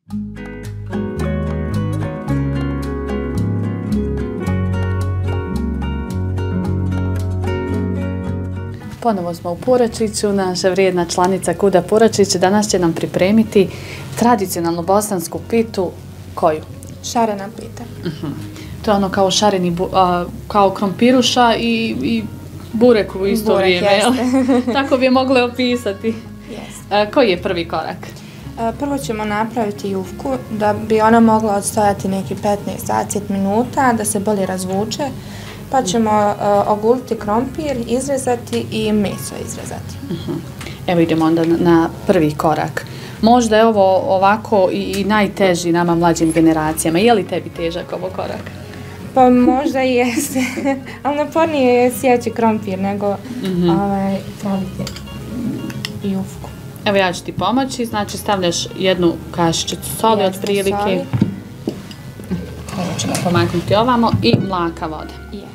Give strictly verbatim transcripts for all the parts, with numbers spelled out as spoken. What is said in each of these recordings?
Ponovo smo u Puračiću, naša vrijedna članica Kuda Puračić danas će nam pripremiti tradicionalnu bosansku pitu. Koju? Šarena pita. Uh-huh. To je ono kao šareni, a, kao krompiruša i, i burek u isto burek, vrijeme. Tako bi je mogle opisati. A, koji je prvi korak? A, prvo ćemo napraviti jufku da bi ona mogla odstojati neki petnaest do dvadeset minuta, da se bolje razvuče. Pa ćemo uh, oguliti krompir, izrezati i meso izrezati. Uh-huh. Evo idemo onda na, na prvi korak. Možda je ovo ovako i, i najteži nama mlađim generacijama. Je li tebi težak ovo korak? Pa možda i jeste, ali napornije je sjeći krompir nego uh-huh. ovaj, praviti jufku. Evo ja ću ti pomoći, znači stavljaš jednu kašičicu soli od prilike. Ovo ćemo pomaknuti ovamo i mlaka voda. Jeste.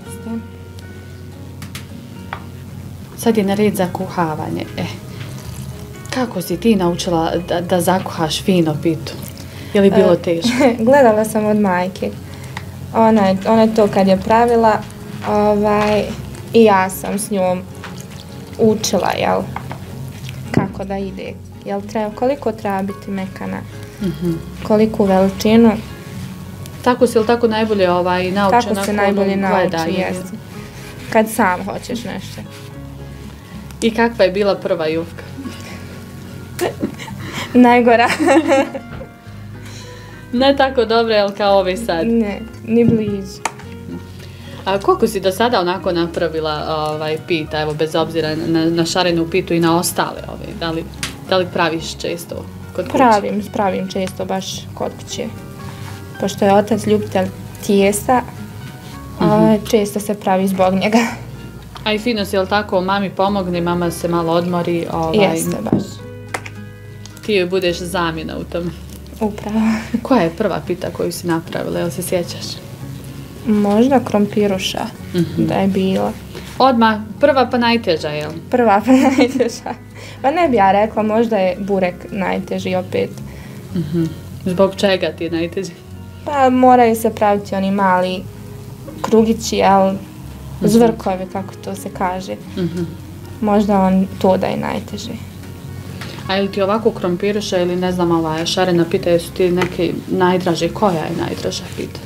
Sad je na red za kuhavanje. E, kako si ti naučila da, da zakuhaš fino pitu? Je li bilo teško? Gledala sam od majke. Ona je, ona je to kad je pravila ovaj, i ja sam s njom učila, jel, kako da ide. Jel treba, koliko treba biti mekana, uh-huh. Koliku veličinu. Tako si li tako najbolje ovaj, nauči? Tako se najbolje nauči, jeste. Kad sam hoćeš nešto. I kakva je bila prva jufka? Najgora. Ne tako dobra, jel kao ove sad? Ne, ni blizu. A koliko si do sada onako napravila ovaj, pita, evo bez obzira na, na šarenu pitu i na ostale ove? Da li, da li praviš često kod kuće? Pravim, pravim često baš kod kuće. Pošto je otac ljubitelj tijesta, uh-huh. često se pravi zbog njega. A i fino si, jel tako, mami pomogne, mama se malo odmori. Ovaj, jeste baš. Ti joj budeš zamjena u tom. Upravo. Koja je prva pita koju si napravila, jel se sjećaš? Možda krompiruša, uh-huh. da je bila. Odmah, prva pa najteža, jel? Prva pa najteža. Pa ne bi ja rekla, možda je burek najteži opet. Uh-huh. Zbog čega ti je najteži? Pa moraju se praviti oni mali krugići, jel? Zvrkovi, kako to se kaže. Uh-huh. Možda on to da je najteže. A ili ti ovako krompiruša ili ne znam, ova šarena pita, jesu ti neke najdraže? Koja je najdraža pita?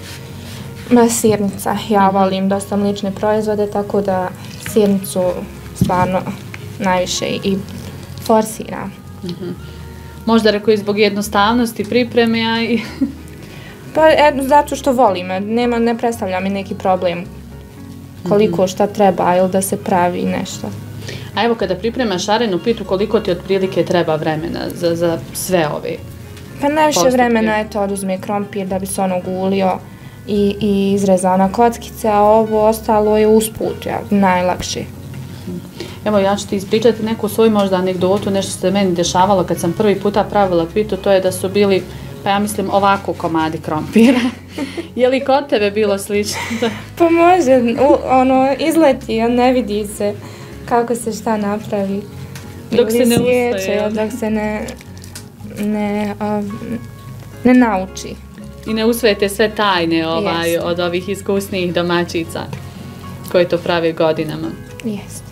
Ma sirnica. Ja volim dosta mlične proizvode, tako da sirnicu stvarno najviše i forsiram. Uh-huh. Možda rekao i zbog jednostavnosti pripreme, a i... Pa e, zato što volim, nema, ne predstavlja mi neki problem koliko šta treba ili da se pravi nešto. A evo kada pripremaš šarenu pitu, koliko ti otprilike treba vremena za, za sve ove Pa najviše postupke? Vremena je to oduzme krompir da bi se on ogulio i, i izrezao na kockice, a ovo ostalo je usput, ja, najlakše. Evo ja ću ti ispričati neku svoju možda anegdotu, nešto se meni dešavalo kad sam prvi puta pravila pitu, to je da su bili, pa ja mislim, ovako komadi krompira. Je li kod tebe bilo slično? Pa može, u, ono, izleti, ne vidi se kako se šta napravi. Dok se ne ustaje. Dok se ne, ne, ov, ne nauči. I ne usvojite sve tajne ovaj, od ovih iskusnijih domaćica koji to prave godinama. Jeste.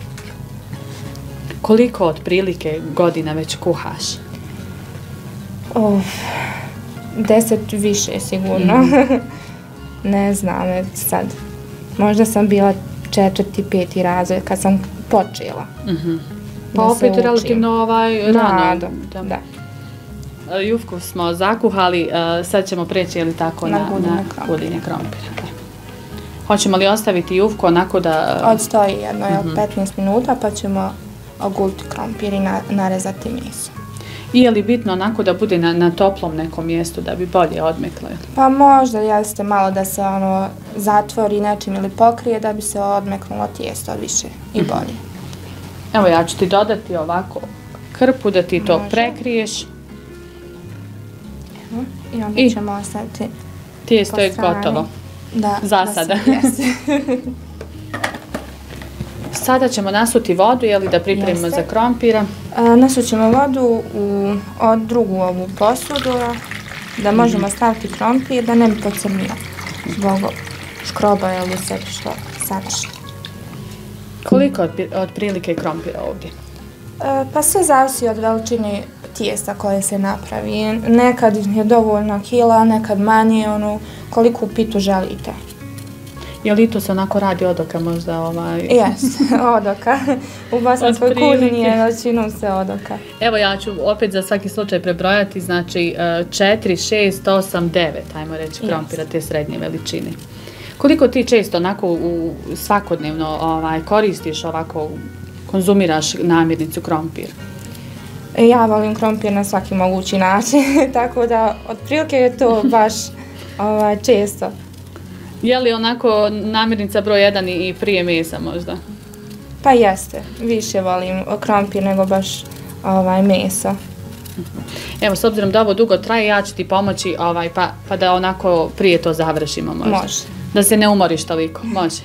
Koliko otprilike godina već kuhaš? Oh, deset više sigurno. Mm. Ne znam sad. Možda sam bila četvrti, peti razred kad sam počela. Mm-hmm. Pa da opet relativno ovaj, rano. Da, da. Jufku smo zakuhali, sad ćemo preći ili tako na, na gudinje krompira. Hoćemo li ostaviti jufku onako da... Odstoji jedno, mm-hmm. petnaest minuta pa ćemo oguliti krompir i na, narezati meso. I je li bitno onako da bude na, na toplom nekom mjestu da bi bolje odmeklo? Pa možda jeste malo da se ono zatvori nečim ili pokrije da bi se odmeknulo tijesto više i bolje. Evo ja ću ti dodati ovako krpu da ti to može. Prekriješ. Evo, i onda I ćemo ostaviti tijesto je gotovo. Da, za sada. Sada ćemo nasuti vodu, jeli da pripremimo Jeste. za krompira? E, nasut ćemo vodu u od drugu ovu posudu da možemo staviti krompir da ne bi pocrnio zbog škroba ili sve što sadašnje. Koliko otprilike krompira ovdje? E, pa sve zavisi od veličine tijesta koje se napravi. Nekad je dovoljno kila, nekad manje, ono, koliko pitu želite. Je li to se onako radi od oka možda? Ovaj... Jes, od oka. U bosanskoj kuhinji je većinom se od oka. Evo ja ću opet za svaki slučaj prebrojati, znači četiri, šest, osam, devet, ajmo reći, krompira te srednje veličine. Koliko ti često onako u svakodnevno ovaj, koristiš ovako, konzumiraš namirnicu krompir? Ja volim krompir na svaki mogući način, tako da otprilike je to baš ovaj, često. Je li onako namirnica broj jedan i prije mesa možda? Pa jeste, više volim krompir nego baš ovaj, meso. Evo, s obzirom da ovo dugo traje, ja ću ti pomoći ovaj, pa, pa da onako prije to završimo možda. Može. Da se ne umoriš toliko, može.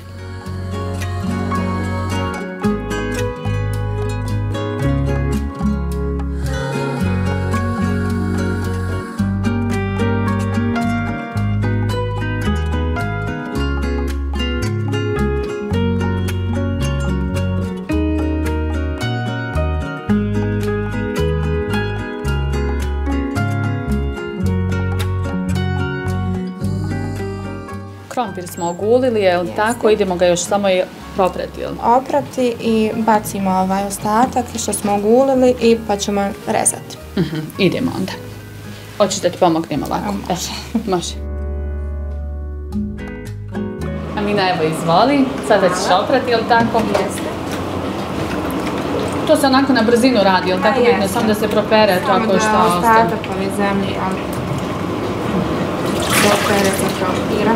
Krompir smo ogulili, jel tako? Idemo ga još samo i proprati, jel? Oprati i bacimo ovaj ostatak što smo ogulili i pa ćemo rezati. Uh-huh. Idemo onda. Hoćeš da ti pomognem ovako? Može. E, može. Amina, evo izvoli. Sada ćeš oprati, jel tako? Jeste. To se onako na brzinu radi, jel tako? Vidno, samo da se propere to ako je što ostane. Samo da ostatak ove zemlje, ali propere se krompira.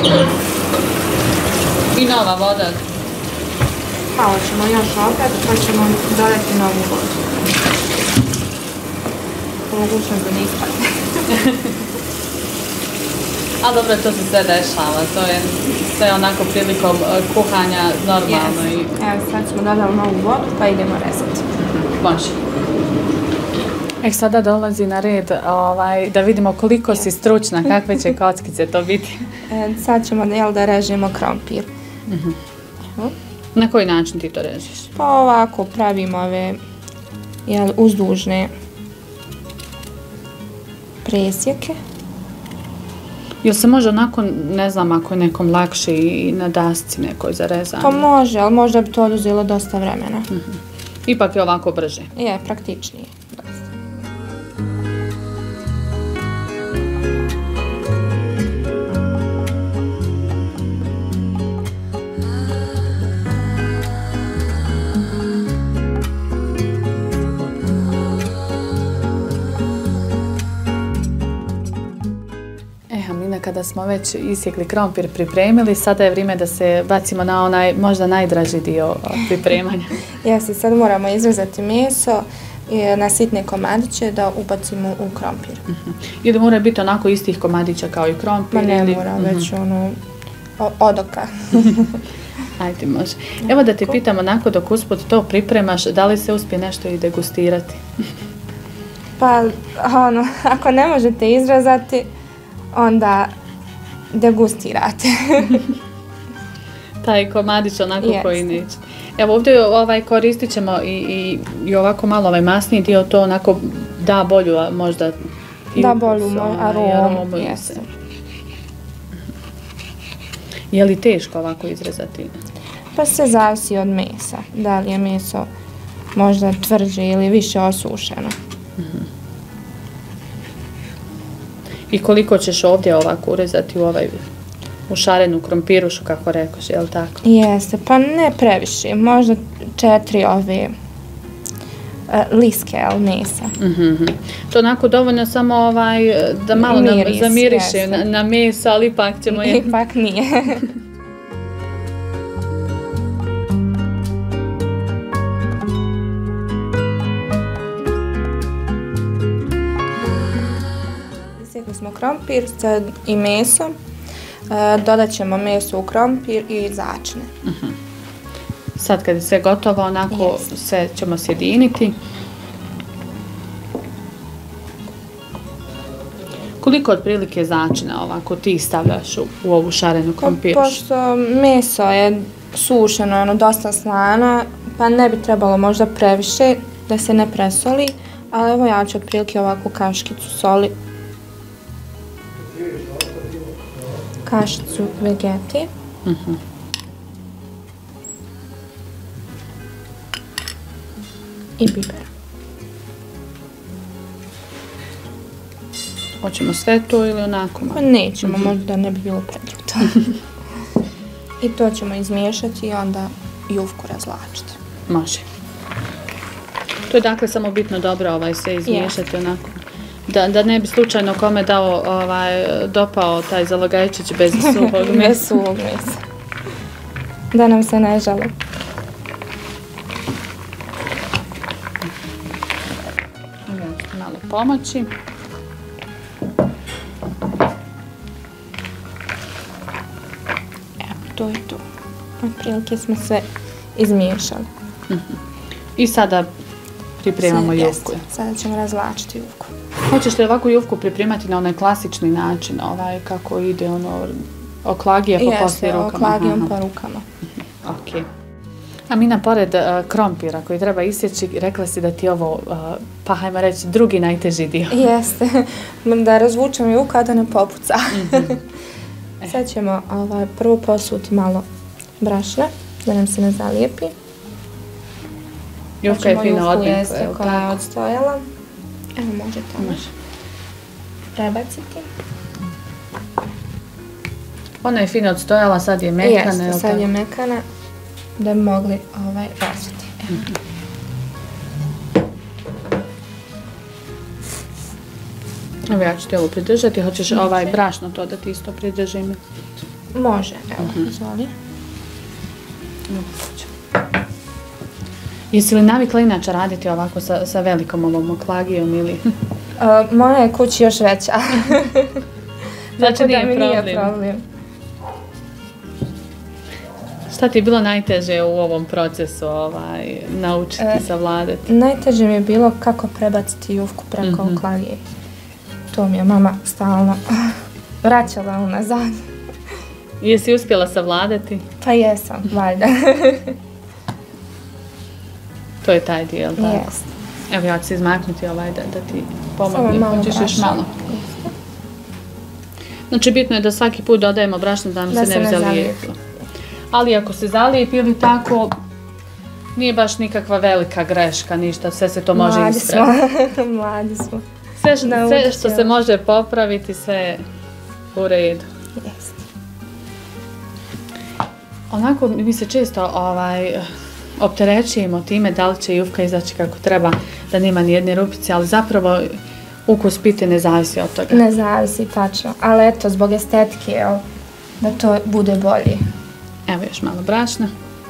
I nova voda. Pa hoćemo još opet, pa ćemo dodati novu vodu. Mogućnost da ne ispadne. A dobro, to se sve dešava, to je sve onako prilikom kuhanja normalno. Yes. I... Evo sad smo dodali novu vodu, pa idemo rezati. Može. E, sada dolazi na red ovaj, da vidimo koliko yes. si stručna, kakve će kockice to biti. E, sad ćemo jel, da režemo krompir. Uh-huh. uh-huh. Na koji način ti to režiš? Pa ovako pravimo ove jel, uzdužne presjeke. Jel se može onako, ne znam, ako je nekom lakše i na dasci nekoj za rezanje? Pa može, ali možda bi to oduzelo dosta vremena. Uh-huh. Ipak je ovako brže? Je, praktičnije. Kada smo već isjekli krompir, pripremili, sada je vrijeme da se bacimo na onaj možda najdraži dio pripremanja. Jeste, sad moramo izrezati meso na sitne komadiće da ubacimo u krompir. Uh-huh. Ili mora biti onako istih komadića kao i krompir? Ma ne ili... mora, uh-huh. već ono od oka. Ajde, može. Evo da te pitam onako dok usput to pripremaš, da li se uspije nešto i degustirati? Pa, ono, ako ne možete izrezati, onda degustirate. Taj komadić onako yes. koji neće. Evo ovdje ovaj, koristit ćemo i, i, i ovako malo ovaj masniji dio, to onako da bolju možda i da bolju aromu. aromu yes. Je li teško ovako izrezati? Pa se zavisi od mesa. Da li je meso možda tvrđe ili više osušeno. Uh-huh. I koliko ćeš ovdje ovako urezati u ovaj u šarenu krompirušu, kako rekoš, je li tako? Jeste, pa ne previše, možda četiri ove uh, liske, ali mesa. Uh-huh. To onako dovoljno samo ovaj, da malo Miris, nam zamiriše na, na meso, ali ipak ćemo je... Ipak nije. Smo krompir i meso, e, dodat ćemo meso u krompir i začne. Uh-huh. Sad kad je sve gotovo, onako yes. sve ćemo sjediniti. Koliko otprilike začina ovako ti stavljaš u, u ovu šarenu krompiršu? Pošto meso je sušeno, ono, dosta slano, pa ne bi trebalo možda previše da se ne presoli, ali evo ja ću otprilike ovako kaškicu soli, kašicu vegeti. Uh-huh. I biber. Hoćemo sve to ili onako? Pa nećemo, mm-hmm. možda ne bi bilo pretrupto. I to ćemo izmiješati i onda jufku razlačiti. Može. To je dakle samo bitno dobro ovaj sve izmiješati yes. onako. Da, da ne bi slučajno kome dao, ovaj, dopao taj zalogajčić bez suhog mesa. Bez suhog mesa. Da nam se ne žale. Malo pomoći. Evo, to je to. Otprilike smo sve izmiješali. Uh-huh. I sada pripremamo Sve, jufku. Jest. Sada ćemo razvlačiti jufku. Hoćeš li ovakvu jufku pripremati na onaj klasični način, ovaj, kako ide ono, oklagije pa poslije rukama? Jeste, oklagijom pa rukama. Ok. Amina, pored uh, krompira koji treba isjeći, rekla si da ti ovo, uh, pa hajmo reći, drugi najteži dio. Jeste, da razvučem jufku, a da ne popuca. Mm-hmm. Sad ćemo ovaj, prvo posuti malo brašna, da nam se ne zalijepi. Jufka je fino odmjeko, jeste, koja je odstojala. Evo, može tamo Može. prebaciti. Ona je fino odstojala, sad je mekana. Jeste, sad je mekana, da bi mogli ovaj, razviti. Mm-hmm. Evo ja ću ti ovo pridržati, hoćeš može. Ovaj brašno to da ti isto pridržim? Može, evo, uh-huh. izvoli. Jesi li navikla inače raditi ovako sa, sa velikom ovom oklagijom ili? uh, moja je kući još veća. Znači Tako nije da mi problem. Nije problem. Šta ti je bilo najteže u ovom procesu ovaj, naučiti, e, savladati? Najteže mi je bilo kako prebaciti jufku preko mm-hmm. oklagije. To mi je mama stalno vraćala unazad. Jesi uspjela savladati? Pa jesam, valjda. To je taj dio, tako? Jest. Evo ja ću se izmaknuti ovaj da, da ti pomognem. Hoćeš još malo? Znači bitno je da svaki put dodajemo brašno da nam da se ne bi zalijepilo. Ali ako se zalijepi ili tako, nije baš nikakva velika greška, ništa, sve se to može Mladi ispraviti. Smo. Mladi smo. Sve, sve što se može popraviti, sve u redu. Jeste. Onako mi se često ovaj, opterećujemo time da li će jufka izaći kako treba, da nema ni jedne rupice, ali zapravo ukus pite ne zavisi od toga. Ne zavisi, tačno. Ali eto, zbog estetike, jel, da to bude bolje. Evo još malo brašna.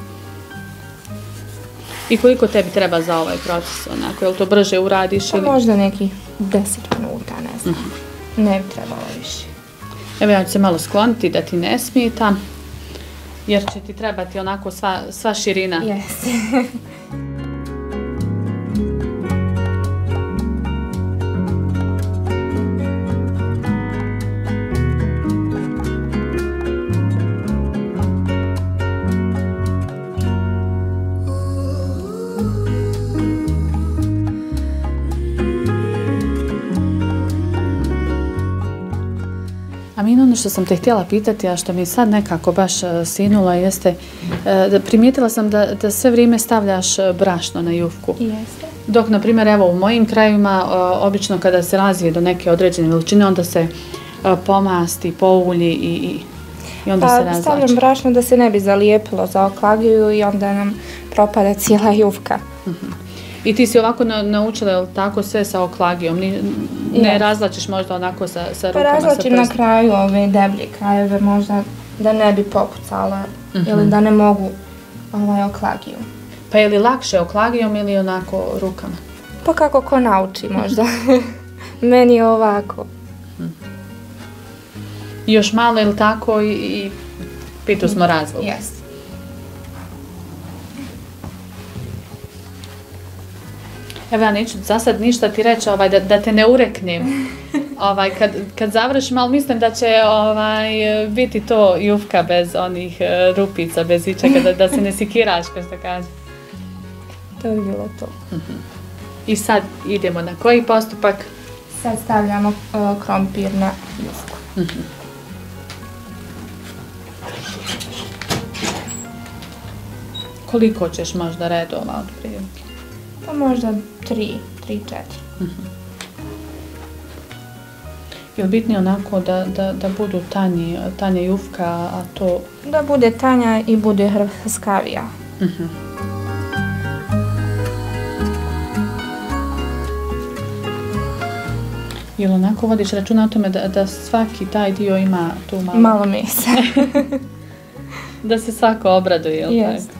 I koliko tebi treba za ovaj proces, onako, je li to brže uradiš ili? Pa možda nekih deset minuta, ne znam. Uh-huh. Ne bi trebalo više. Evo ja ću se malo skloniti da ti ne smeta, jer će ti trebati onako sva, sva širina. Jeste. Amina, ono što sam te htjela pitati, a što mi sad nekako baš sinulo, jeste, da primijetila sam da, da sve vrijeme stavljaš brašno na jufku. Jeste. Dok, na primjer, evo, u mojim krajevima, obično kada se razvije do neke određene veličine, onda se pomasti, poulji i, i, i onda pa, se razlači. Stavljam brašno da se ne bi zalijepilo za oklagiju i onda nam propada cijela jufka. Uh-huh. I ti si ovako na, naučila, je li tako, sve sa oklagijom? Ni, ne yes. razlačiš možda onako sa, sa rukama, pa sa razlačim na kraju ove deblje krajeve, možda da ne bi popucala uh-huh. ili da ne mogu ovaj, oklagiju. Pa je li lakše oklagijom ili onako rukama? Pa kako ko nauči možda. Meni je ovako. Uh-huh. I još malo ili tako i, i pitu smo razvog. Yes. Evo ja neću za sad ništa ti reći ovaj, da, da te ne ureknem. Ovaj, kad, kad završim, ali mislim da će ovaj, biti to jufka bez onih uh, rupica, bez ičega, da, da se ne sikiraš, kao što kaže. To bi bilo to. Uh-huh. I sad idemo na koji postupak? Sad stavljamo uh, krompir na jufku. Uh-huh. Koliko ćeš možda redova od prilike? Pa možda tri, tri, četiri. Uh-huh. Je li bitnije onako da, da, da budu tanji, tanja jufka, a to... Da bude tanja i bude hrskavija. Uh-huh. Je li onako vodiš računa o tome da, da svaki taj dio ima tu malo... Malo mesa. Da se svako obraduje, je li Yes. tako?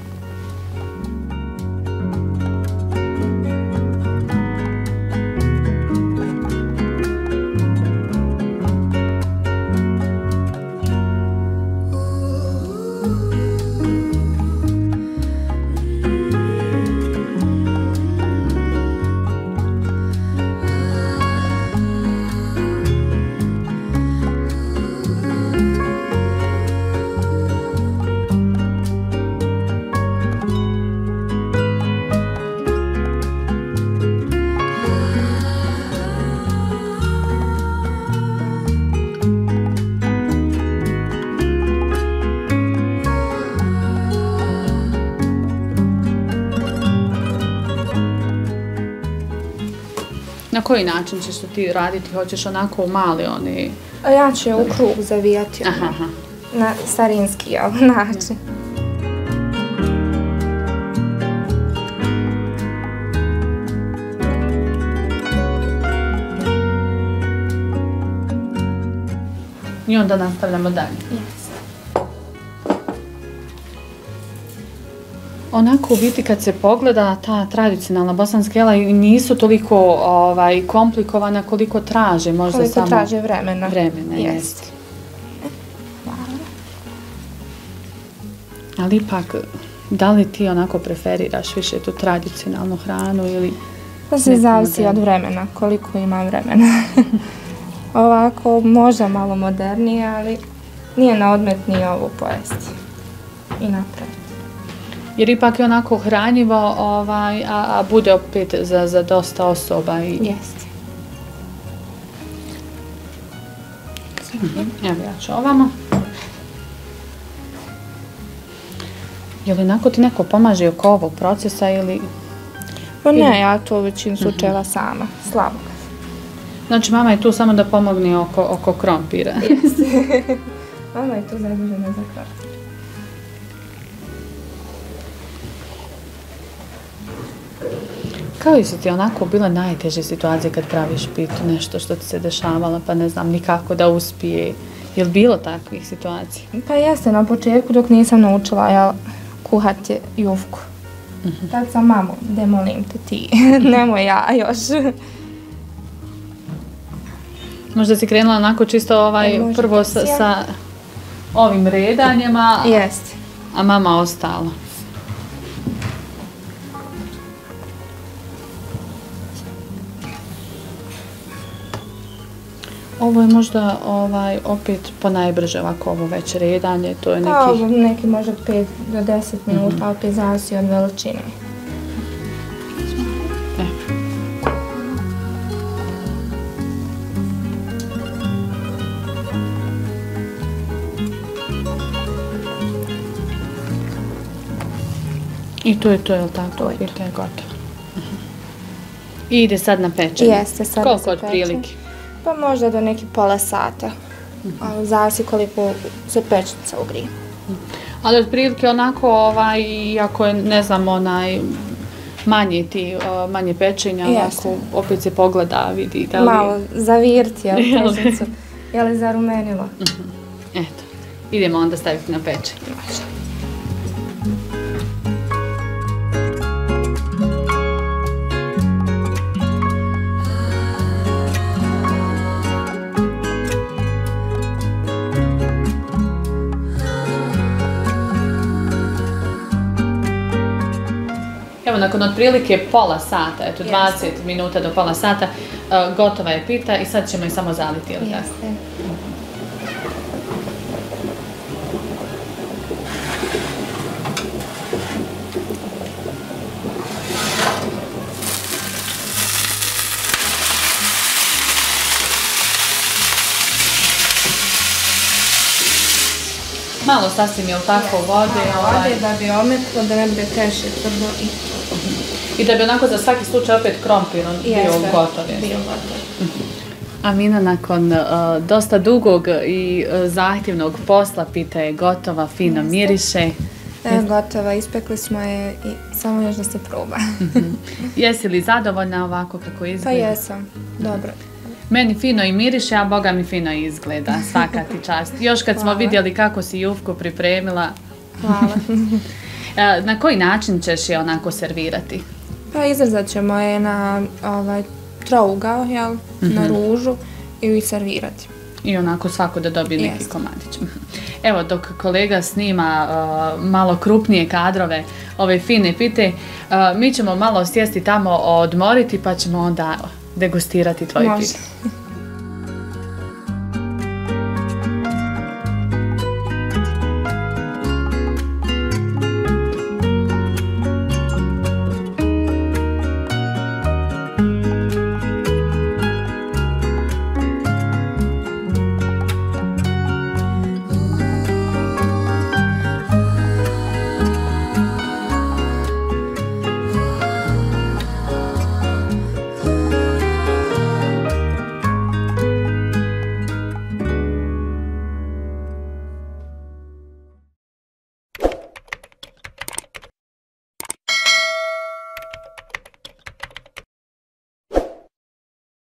Na koji način ćeš to ti raditi? Hoćeš onako u mali oni... A ja ću je u krug zavijati. Aha, aha. Na starinski jel, način. I onda nastavljamo dalje. Yes. Onako u biti kad se pogleda ta tradicionalna bosanska jela nisu toliko ovaj, komplikovana koliko traže možda Koliko samo... traže vremena. Vremena, Jest. jest. Ali ipak, da li ti onako preferiraš više tu tradicionalnu hranu ili... Pa se zavisi od vremena, koliko ima vremena. Ovako, možda malo modernije, ali nije na odmet ni ovu pojesti i napraviti. Jer ipak je onako hranjivo, ovaj, a, a bude opet za, za dosta osoba. I... Jeste. Mhm. Evo ja ću ovamo. Je li onako ti neko pomaže oko ovog procesa ili... Pa ne, ja to u većini slučajeva sama, slabo. Znači mama je tu samo da pomogne oko, oko krompira. Jeste. Mama je tu zadužena za krompir. Kao su ti onako bile najteže situacije kad praviš pitu, nešto što ti se dešavalo, pa ne znam nikako da uspije. Je li bilo takvih situacija? Pa jeste, na početku dok nisam naučila ja, kuhati jufku. Uh-huh. Tad sam mamu, de molim te ti, nemoj ja još. Možda si krenula onako čisto ovaj, e, prvo sa, sa ovim redanjima, Jeste. a mama ostala. Ovo je možda ovaj, opet ponajbrže ovako ovo već redanje, to je neki... Pa ovo neki možda pet do deset minuta, mm-hmm. opet zavisi od veličine. E. I to je to, je li tako? To je to. I to je gotovo. Uh-huh. I ide sad na pečenje. Jeste, sad koliko se od peče? prilike? Pa možda do neki pola sata. Uh-huh. Zavisi koliko se pečnica ugrije. Uh-huh. Ali od prilike onako, ovaj, iako je, ne znam, onaj, manje ti, uh, manje pečenja, Jeste. ovako, opet se pogleda, vidi da li... Malo zavirti, jel, pečnicu. Je li zarumenilo? Uh-huh. Eto, idemo onda staviti na pečenje. Može. Evo, nakon otprilike pola sata, eto dvadeset minuta do pola sata, Uh, gotova je pita i sad ćemo je samo zaliti, ili tako? Jeste. Malo sasvim, je li tako, vode? Malo vode da bi omeklo, da ne bude previše tvrdo i... I da bi onako za svaki slučaj opet krompir bio gotov. Bio gotov. Amina, nakon uh, dosta dugog i uh, zahtjevnog posla, pita je gotova, fino Jeste. Miriše. E, gotova, ispekli smo je i samo još da se proba. Jesi li zadovoljna ovako kako izgleda? Pa jesam, dobro. Meni fino i miriše, a Boga mi fino izgleda, svaka ti čast. Još kad Hvala. Smo vidjeli kako si jufku pripremila. Hvala. Na koji način ćeš je onako servirati? Pa izrezat ćemo je na ovaj, trougao, jel? Mm-hmm. Na ružu i servirati. I onako svako da dobije neki yes. komadić. Evo, dok kolega snima uh, malo krupnije kadrove ove fine pite, uh, mi ćemo malo sjesti tamo odmoriti pa ćemo onda degustirati tvoj pit.